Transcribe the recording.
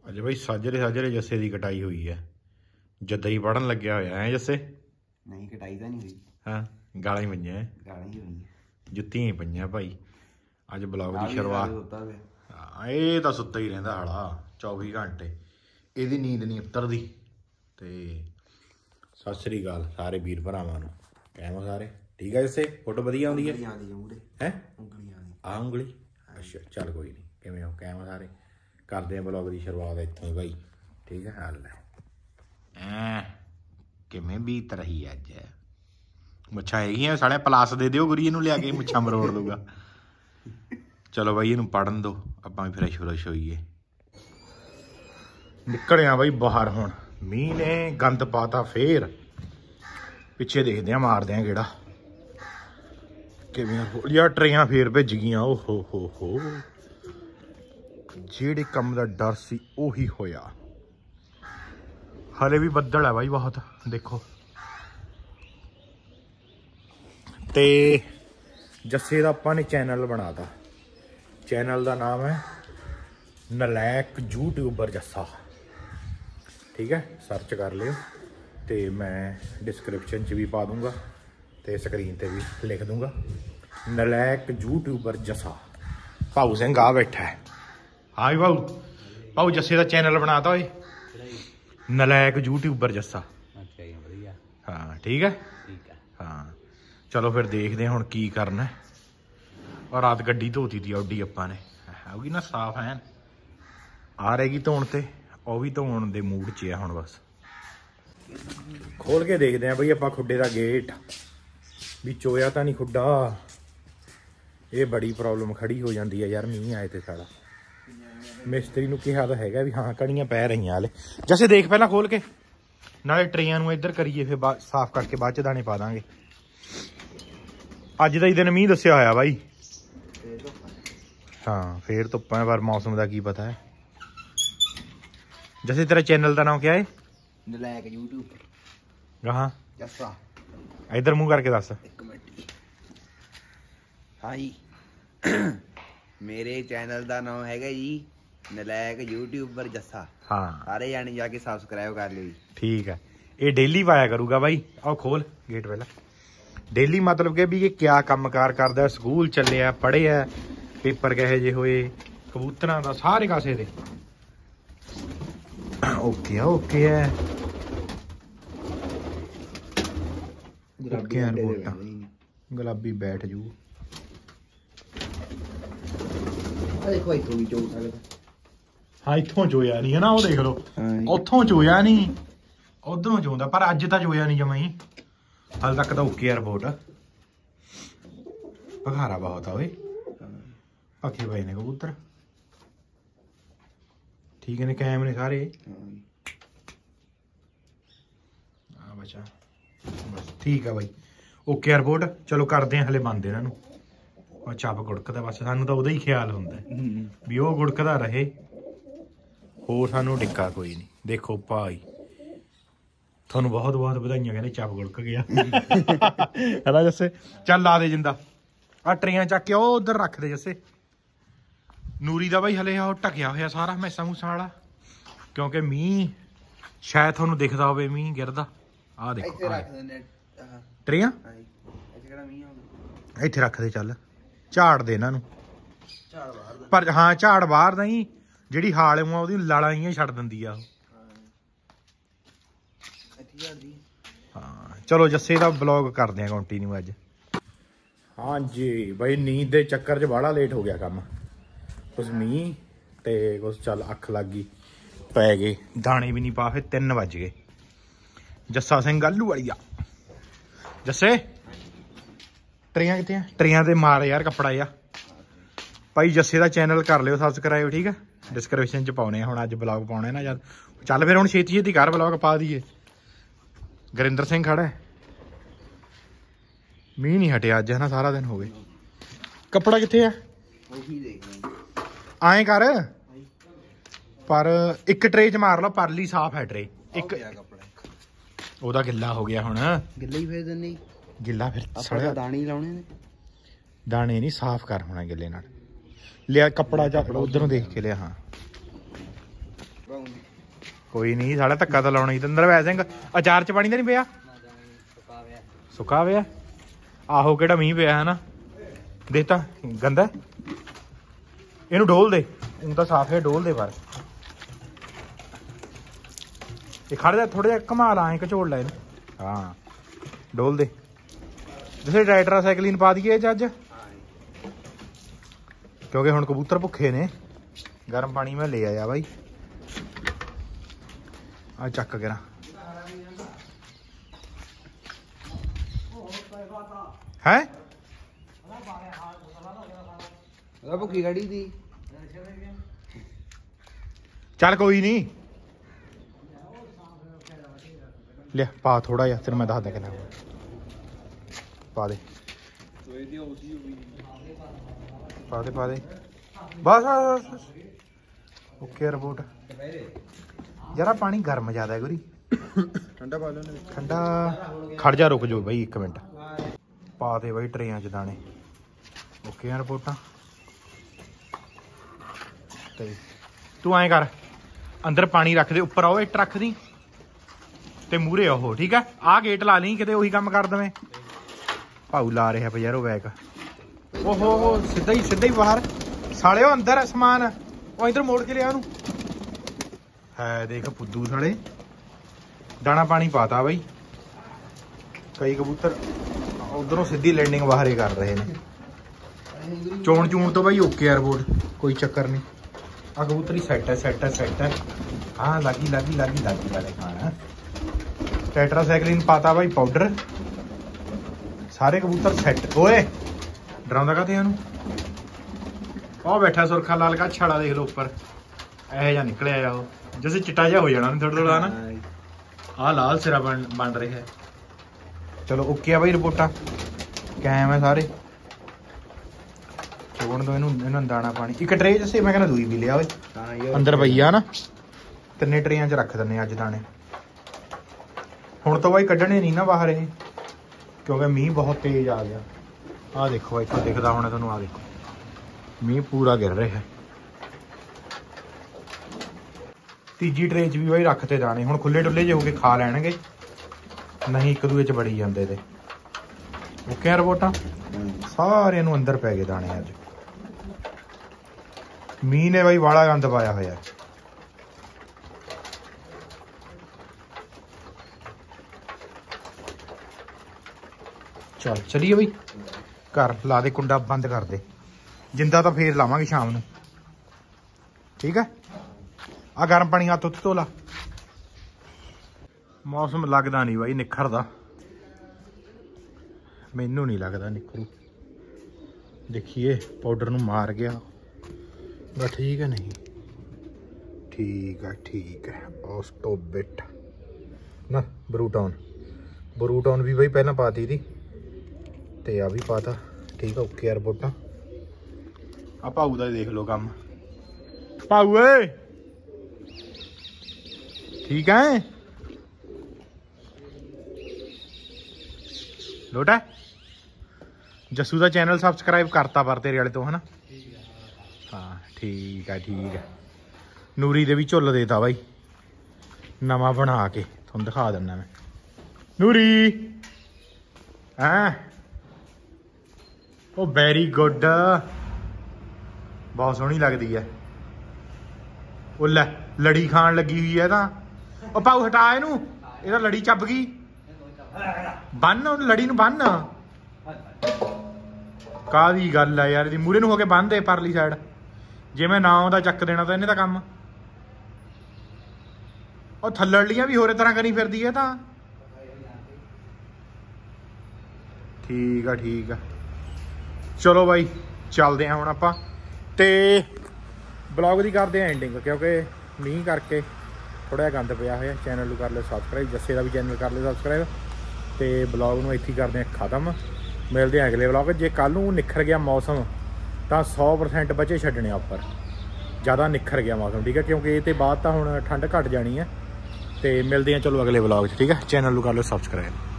अज भाई साजरे साजरे जस्से की कटाई हुई है। जद्दा ही पढ़न लग्या होया है जस्से। नहीं कटाई तो नहीं हुई। हाँ गालां ही पईयां हैं, गालां ही हुई जुत्तियां ही पईयां भाई। अज ब्लॉग की शुरुआत। ये तो सुत्ता ही रहिंदा हाला 24 घंटे, ਇਹਦੀ नींद नहीं उतरदी। ते सत श्री अकाल सारे वीर भरावां नूं। कैम सारे ठीक है जस्से? फोटो वधिया आउंदी है हैं? आ उंगली अच्छा चल कोई नहीं। किवें हो? कैम सारे? करदे हैं ब्लॉग की शुरुआत इत्थों ही भाई। ठीक है हल किवें बीत रही अज? मुच्छां हैगियां साढ़े प्लस दे दिओ गुरी नूं लिया के मुच्छां मरोड़ दूगा। चलो भाई इनू पढ़न दो, आपां भी फ्रैश फ्रैश होईए। निकले आ भाई बाहर हुण, मींह ने गंद पाता फेर। पिछे देखदे आ मारदे आ गेड़ा किवें यार ट्रेयां फेर भिज गईयां। ओ हो जेड़े कम दा डर सी ओही होया। हले भी बदल है भाई बहुत देखो। ते जस्से दा आपां ने चैनल बनाता, चैनल का नाम है नलैक यूट्यूबर जस्सा। ठीक है सर्च कर लियो, तो मैं डिस्क्रिप्शन च भी पा दूंगा तो स्क्रीन पर भी लिख दूंगा। नलैक यूट्यूबर जस्सा। भाऊ सिंह आ बैठा है। हाँ भी भाऊ, भाऊ जस्से का चैनल बनाता होए नलैक यूट्यूबर जस्सा। हाँ ठीक है हाँ चलो फिर देखते हैं हुण की करना है। और रात गड्डी धोती थी ऑडी अपा ने, होगी ना साफ है आ रहेगी धोन ते, वह भी धोन दे मूड च है हुण। बस खोल के देखते हैं बई आपां खुड्डे का गेट भी चोया तो नहीं खुड्डा। ये बड़ी प्रॉब्लम खड़ी हो जाती है यार मींह आए तो साड़ा। मिस्त्री नूं कहा तो हैगा भी हाँ कड़ियां पै रही हाले। जैसे देख पहला खोल के नाले ट्रेयां नूं इधर करिए फिर साफ करके बाद च दाने पा देंगे। अज का ही दिन मींह दस्सिया होया भाई। हाँ फिर धुप्पां पर मौसम का की पता है। जैसे तेरा चैनल का नाम क्या है? नलैक यूट्यूब हाँ जस्सा। इधर मुंह करके दस। हाई मेरे चैनल का नाम है जी नलैक यूट्यूबर जस्सा। हाँ सारे जाने जाके सब्सक्राइब कर लो। ठीक है ये डेली पाया करूँगा भाई। आओ खोल गेट पहला। डेली मतलब कि भी ये क्या काम कार करदा, स्कूल चले पढ़े है, पेपर कहे जे होए, कबूतरां दा सारे कासे दे ओके ओके है। ओके रिपोर्टां गुलाबी बैठ जू। देखो इत्थों भी चो सकदा। हाँ इत्थों चोया नहीं है ना, वो देख लो उत्थों चोया नहीं, उधरों चोंदा पर अज तो चोया नहीं जमा ही। हाल तक तो ओके रिपोर्ट। बखारा बहुत है पखे पे ने कबूतर। ठीक है ने कैम ने सारे बचा बस ठीक है भाई ओके रिपोर्ट। चलो करते हैं हले बंद इन्हों। चप गुड़कदा बस सानू तो ही ख्याल होंदा भी वो गुड़कदा रहे, होर सानू डिक्का कोई नहीं। देखो भाई थोनू बहुत बहुत बधाइयां, कहते चप गुड़क गया है ना जैसे। चल ला दे जिंदा आ ट्रेयां चक के उधर रख दे जैसे। नूरी का भाई हले ढकिया होया सारा मैसा मूसा वाला, क्योंकि मींह शायद थोनू दिखता हो मींह गिरदा। आ देखो ट्रेयां इत्थे रख दे। चल झाड़ दे इन्हां नूं पर हाँ झाड़ बाहर नहीं, जिहड़ी हाल है ओहदी लाला इयां छड्ड दिंदी आ। हाँ चलो जस्से का ब्लॉग करते हैं कंटिन्यू अज। हाँ जी भाई नींद के चक्कर च बड़ा लेट हो गया काम। कुछ मींह ते कुछ चल अख लग गई, पै गए दाने भी नहीं पा, फिर 3 बज गए। जस्सा सिंह आलू वालिया। जस्से ट्रेयां कितने हैं? ट्रेयां ते मार यार कपड़ा या भाई। जस्से का चैनल कर लियो सबसक्राइब। ठीक है डिस्क्रिप्शन च पाने हुण। अज ब्लॉग पाने ना जद चल फिर हुण छेती छेती कर ब्लॉग पा दीए। गुरिंदर सिंह खड़ा है। मींह नहीं हटिया अज है ना, सारा दिन हो गए। कपड़ा कितने है आए कर पर एक ट्रे च मार लो, परली साफ है ट्रे। एक ओदा गिला हो गया हुण। गिल्ला ही फिर नहीं गिला फिर सड़िया दाने ही लाने ने। दाने नहीं साफ कर होना गिले नाल। लिया कपड़ा चा उधरों देख के लिया। हाँ ਕੋਈ ਨਹੀਂ ਸਾਡਾ ਧੱਕਾ ਤਾਂ ਲਾਉਣਾ ਹੀ ਤੰਦਰ ਵੈ ਸਿੰਘ ਅਚਾਰ ਚ ਪਾਣੀ ਤਾਂ ਨਹੀਂ ਪਿਆ ਸੁੱਕਾ ਪਿਆ ਆਹੋ ਕਿਹੜਾ ਮੀਂਹ ਪਿਆ ਹੈ ਨਾ ਦੇਖ ਤਾਂ ਗੰਦਾ ਇਹਨੂੰ ਡੋਲ ਦੇ ਹੁਣ ਤਾਂ ਸਾਫ਼ ਹੈ ਡੋਲ ਦੇ ਪਰ ਇਹ ਖੜ ਜਾ ਥੋੜਾ ਜਿਹਾ ਘੁਮਾ ਲਾ ਐ ਘਚੋੜ ਲੈ ਇਹਨੂੰ ਹਾਂ ਡੋਲ ਦੇ ਜਿਸੇ ਟਾਈਟਰਾਸਾਈਕਲਿਨ ਪਾ ਦਈਏ ਅੱਜ ਕਿਉਂਕਿ ਹੁਣ ਕਬੂਤਰ ਭੁੱਖੇ ਨੇ ਗਰਮ ਪਾਣੀ ਮੈਂ ਲੈ ਆਇਆ ਬਾਈ ਆ ਚੱਕ ਕਰਾਂ ਹੈ ਉਹਦਾ ਭੁੱਖੀ ਖੜੀ ਸੀ ਚੱਲ ਕੋਈ ਨਹੀਂ ਲੈ ਪਾ ਥੋੜਾ ਜਿਹਾ ਤੈਨੂੰ ਮੈਂ ਦੱਸਦਾ ਕਿੰਨਾ ਪਾ ਦੇ ਪਾ ਦੇ ਬਸ ਓਕੇ ਰਿਪੋਰਟ ਜਰਾ ਪਾਣੀ ਗਰਮ ਜ਼ਿਆਦਾ ਹੈ ਗੁਰੀ ਠੰਡਾ ਪਾ ਲਓ ਠੰਡਾ ਖੜ ਜਾ ਰੁਕ ਜਾਓ ਬਾਈ 1 ਮਿੰਟ ਪਾ ਦੇ ਬਾਈ ਟਰੇਆਂ ਚ ਦਾਣੇ ਓਕੇ ਆ ਰਿਪੋਰਟਾਂ ਤੇ ਤੂੰ ਐਂ ਕਰ ਅੰਦਰ ਪਾਣੀ ਰੱਖ ਦੇ ਉੱਪਰ ਆਓ ਇੱਟ ਰੱਖ ਦੀ ਤੇ ਮੂਰੇ ਉਹ ਠੀਕ ਹੈ ਆਹ ਗੇਟ ਲਾ ਲਈ ਕਿਤੇ ਉਹੀ ਕੰਮ ਕਰ ਦਵੇਂ ਭਾਊ ਲਾ ਰਿਹਾ ਪਜੈਰੋ ਬੈਕ ਓਹੋ ਸਿੱਧਾ ਹੀ ਬਾਹਰ ਸਾਲਿਓ ਅੰਦਰ ਸਮਾਨ ਉਹ ਇਧਰ ਮੋੜ ਕੇ ਲਿਆ ਉਹਨੂੰ ਹੈ ਦੇਖ ਫੁੱਦੂ ਸਾਲੇ ਦਾਣਾ ਪਾਣੀ ਪਾਤਾ ਬਾਈ ਕਈ ਕਬੂਤਰ ਉਧਰੋਂ ਸਿੱਧੀ ਲੈਂਡਿੰਗ ਬਾਹਰ ਹੀ ਕਰ ਰਹੇ ਨੇ ਚੋਣ ਤੋਂ ਬਾਈ ਓਕੇ 에ਅਰਪੋਰਟ ਕੋਈ ਚੱਕਰ ਨਹੀਂ ਆ ਕਬੂਤਰੀ ਸੈੱਟ ਹੈ ਹਾਂ ਲਾਗੀ ਵਾਲੇ ਖਾਣਾ ਟੈਟਰਾਸਾਈਕਲਿਨ ਪਾਤਾ ਬਾਈ ਪਾਊਡਰ ਸਾਰੇ ਕਬੂਤਰ ਸੈੱਟ ਓਏ ਡਰਾਉਂਦਾ ਕਾਤੇ ਉਹਨੂੰ ਉਹ ਬੈਠਾ ਸੁਰਖਾ ਲਾਲ ਕਾ ਛਾਲਾ ਦੇਖ ਲਓ ਉੱਪਰ ਇਹੋ ਜਿਹਾ ਨਿਕਲਿਆ ਆ ਉਹ ਜਿਵੇਂ ਚਿੱਟਾ ਜਿਹਾ ਹੋ ਜਾਣਾ ਥੋੜਾ ਨਾ ਆਹ ਲਾਲ ਸਿਰਾ ਬਣ ਰਿਹਾ ਹੈ ਚਲੋ ਓਕੇ ਆ ਬਾਈ ਰਿਪੋਰਟਾਂ ਕੈਮ ਹੈ ਸਾਰੇ ਛੋੜ ਦੋ ਇਹਨੂੰ ਦਾਣਾ ਪਾਣੀ ਇੱਕ ਟਰੇ ਜਿਸੇ ਮੈਂ ਕਹਿੰਦਾ ਦੂਈ ਵੀ ਲਿਆ ਓਏ ਅੰਦਰ ਪਈ ਆ ਨਾ ਤਿੰਨੇ ਟਰੇਆਂ 'ਚ ਰੱਖ ਦਿੰਨੇ ਅੱਜ ਦਾਣੇ ਹੁਣ ਤਾਂ ਬਾਈ ਕੱਢਣੇ ਨਹੀਂ ਨਾ ਬਾਹਰ ਇਹ ਕਿਉਂਕਿ ਮੀਂਹ ਬਹੁਤ ਤੇਜ਼ ਆ ਗਿਆ ਆਹ ਦੇਖੋ ਇੱਥੋਂ ਦਿਖਦਾ ਹੋਣਾ ਤੁਹਾਨੂੰ ਆਹ ਦੇਖੋ ਮੀਂਹ ਪੂਰਾ ਗਿਰ ਰਿਹਾ ਤੀਜੀ ਟਰੇ 'ਚ ਵੀ ਬਾਈ ਰੱਖਤੇ ਦਾਣੇ ਹੁਣ ਖੁੱਲੇ ਡੁੱਲੇ ਜਿਹੇ ਹੋ ਕੇ ਖਾ ਲੈਣਗੇ ਨਹੀਂ ਇੱਕ ਦੂਏ 'ਚ ਬੜੀ ਜਾਂਦੇ ਤੇ ਓਕੇ ਰਿਪੋਰਟਾਂ ਸਾਰਿਆਂ ਨੂੰ ਅੰਦਰ ਪੈ ਗਏ ਦਾਣੇ ਅੱਜ ਮੀਂਹ ਨੇ ਬਾਈ ਵਾਲਾ ਗੰਦ ਪਾਇਆ ਹੋਇਆ ਚੱਲ ਚਲੀਏ ਬਈ ਘਰ ਲਾ ਦੇ ਕੁੰਡਾ ਬੰਦ ਕਰ ਦੇ ਜਿੰਦਾ ਤਾਂ ਫੇਰ ਲਾਵਾਂਗੇ ਸ਼ਾਮ ਨੂੰ ਠੀਕ ਹੈ ਆ ਗਰਮ ਪਾਣੀ ਹੱਥ ਉੱਤੇ ਧੋ ਲਾ ਮੌਸਮ ਲੱਗਦਾ ਨਹੀਂ ਬਾਈ ਨਿਖਰਦਾ ਮੈਨੂੰ ਨਹੀਂ ਲੱਗਦਾ ਨਿਖਰੂ ਦੇਖੀਏ ਪਾਊਡਰ ਨੂੰ ਮਾਰ ਗਿਆ ਬਸ ਠੀਕ ਹੈ ਨਹੀਂ ਠੀਕ ਹੈ ਆਸਟੋਬਿਟ ਨਾ ਬਰੂਟਾਉਨ ਵੀ ਬਾਈ ਪਹਿਲਾਂ ਪਾਤੀ ਦੀ ਤੇ ਆ ਵੀ ਪਾਤਾ ਠੀਕ ਆ ਓਕੇ ਰਿਪੋਰਟਾਂ ਆ ਭਾਊ ਦਾ ਦੇਖ ਲਓ ਕੰਮ ਭਾਊ ਏ ਠੀਕ ਹੈ ਲੋਟਾ ਜੱਸੂ ਦਾ ਚੈਨਲ ਸਬਸਕ੍ਰਾਈਬ ਕਰਤਾ ਪਰ ਤੇਰੇ ਵਾਲੇ ਤੋਂ ਹਨਾ ਹਾਂ ਠੀਕ ਹੈ ਨੂਰੀ ਦੇ ਵੀ ਝੁੱਲ ਦੇਤਾ ਬਾਈ ਨਵਾਂ ਬਣਾ ਕੇ ਤੁਹਾਨੂੰ ਦਿਖਾ ਦਿੰਦਾ ਮੈਂ ਨੂਰੀ ਹੈਂ ਉਹ ਵੈਰੀ ਗੁੱਡ ਬਹੁਤ ਸੋਹਣੀ ਲੱਗਦੀ ਹੈ ਉਹ ਲੈ ਲੜੀ ਖਾਣ ਲੱਗੀ ਹੋਈ ਹੈ ਤਾਂ ਉਹ ਭਾਊ ਹਟਾ ਇਹਨੂੰ ਇਹਦਾ ਲੜੀ ਚੱਬ ਗਈ ਬੰਨ ਉਹਨੂੰ ਲੜੀ ਨੂੰ ਬੰਨ ਕਾਹਦੀ ਗੱਲ ਹੈ ਯਾਰ ਇਹਦੀ ਮੂਰੇ ਨੂੰ ਹੋ ਕੇ ਬੰਨ ਦੇ ਪਰਲੀ ਸਾਈਡ ਜੇ ਮੈਂ ਨਾ ਉਹਦਾ ਚੱਕ ਦੇਣਾ ਤਾਂ ਇਹਨੇ ਤਾਂ ਕੰਮ ਉਹ ਥੱਲੜਲੀਆਂ ਵੀ ਹੋਰੇ ਤਰ੍ਹਾਂ ਕਰੀ ਫਿਰਦੀ ਹੈ ਤਾਂ ਠੀਕ ਆ ਚਲੋ ਬਾਈ ਚੱਲਦੇ ਆ ਹੁਣ ਆਪਾਂ ਤੇ ਬਲੌਗ ਦੀ ਕਰਦੇ ਆ ਐਂਡਿੰਗ ਕਿਉਂਕਿ ਮੀਂਹ ਕਰਕੇ ਥੋੜਾ ਜਿਹਾ ਗੰਦ ਪਿਆ ਹੋਇਆ ਚੈਨਲ ਨੂੰ ਕਰ ਲਿਓ ਸਬਸਕ੍ਰਾਈਬ ਜੱਸੇ ਦਾ ਵੀ ਚੈਨਲ ਕਰ ਲਿਓ ਸਬਸਕ੍ਰਾਈਬ ਤੇ ਬਲੌਗ ਨੂੰ ਇੱਥੇ ਹੀ ਕਰਦੇ ਆ ਖਤਮ ਮਿਲਦੇ ਆ ਅਗਲੇ ਬਲੌਗ ਜੇ ਕੱਲ ਨੂੰ ਨਿਖਰ ਗਿਆ ਮੌਸਮ ਤਾਂ 100% ਬਚੇ ਛੱਡਣੇ ਆ ਉੱਪਰ ਜ਼ਿਆਦਾ ਨਿਖਰ ਗਿਆ ਮੌਸਮ ਠੀਕ ਹੈ ਕਿਉਂਕਿ ਇਹ ਤੇ ਬਾਅਦ ਤਾਂ ਹੁਣ ਠੰਡ ਘਟ ਜਾਣੀ ਹੈ ਤੇ ਮਿਲਦੇ ਆ ਚਲੋ ਅਗਲੇ ਬਲੌਗ 'ਚ ਠੀਕ ਹੈ ਚੈਨਲ ਨੂੰ ਕਰ ਲਿਓ ਸਬਸਕ੍ਰਾਈਬ